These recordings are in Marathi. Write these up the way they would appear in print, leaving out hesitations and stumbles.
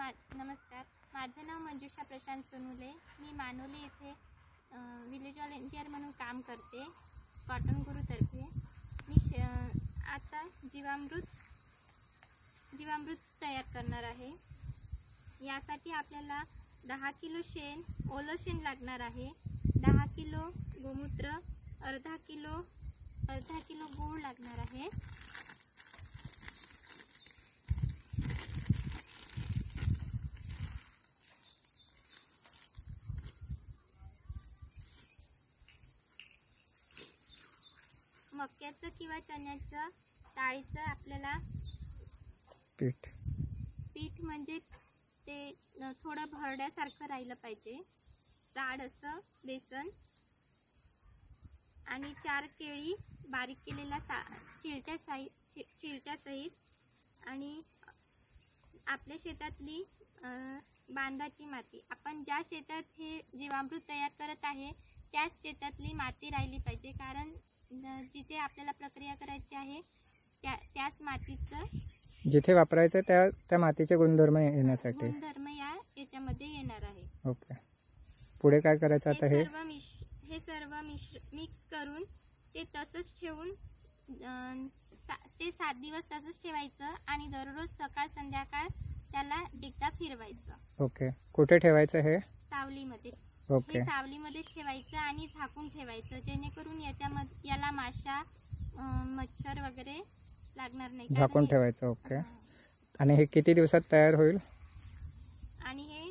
नमस्कार, माझं नाव मंजुषा प्रशांत सोनुले. मी मानोली येथे विलेज व्हॉलेंटियर म्हणून काम करते कॉटन गुरूतर्फे. मी आता जीवामृत तयार करणार आहे. यासाठी आपल्याला 10 किलो शेण, ओलं शेण लागणार आहे. 10 किलो गोमूत्र, अर्धा किलो गूळ लागणार आहे. मक्याचं किंवा चण्याचं डाळीचं आपल्याला पीठ म्हणजे ते थोडं भरड्यासारखं राहिलं पाहिजे. जाड असं बेसन आणि 4 केळी बारीक केलेला चिरट्यासहित आणि आपल्या शेतातली बांधाची माती. आपण ज्या शेतात हे जीवामृत तयार करत आहे त्याच शेतातली माती राहिली पाहिजे, कारण जिथे आपल्याला प्रक्रिया करायची आहे त्याच मातीचं जिथे वापरायचं त्या मातीचे गुणधर्म येण्यासाठी याच्यामध्ये येणार आहे. ओके, पुढे काय करायचं आता? हे सर्व मिक्स करून ते तसंच ठेवून ते 7 दिवस तसंच ठेवायचं आणि दररोज सकाळ संध्याकाळ त्याला एकदा फिरवायचं. ओके, कुठे ठेवायचं? हे सावलीमध्ये. ओके, सावलीमध्ये ठेवायचं आणि झाकून ठेवायचं, जेणेकरून याला माशा, मच्छर वगैरे लागणार नाही. झाकून ठेवायचं. ओके, आणि हे किती दिवसात तयार होईल? आणि हे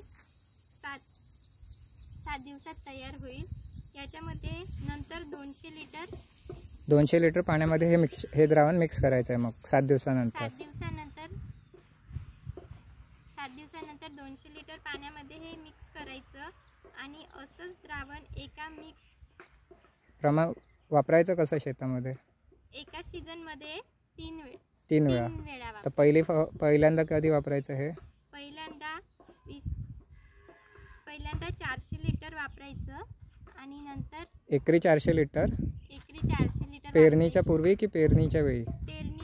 7 दिवसात तयार होईल. याच्यामध्ये नंतर 200 लिटर पाण्यामध्ये हे द्रावण मिक्स करायचं आहे. मग 7 दिवसानंतर 7 दिवसानंतर 200 लिटर पाण्यामध्ये हे मिक्स करायचं आणि असंच द्रावण एका प्रमाण वापरायचं कसं शेतामध्ये? एका सीझनमध्ये 3 वेळा. तर पहिल्यांदा कधी वापरायचं? हे पहिल्यांदा 400 लिटर वापरायचं आणि नंतर एकरी 400 लिटर पेरणीच्या पूर्वी की पेरणीच्या वेळी?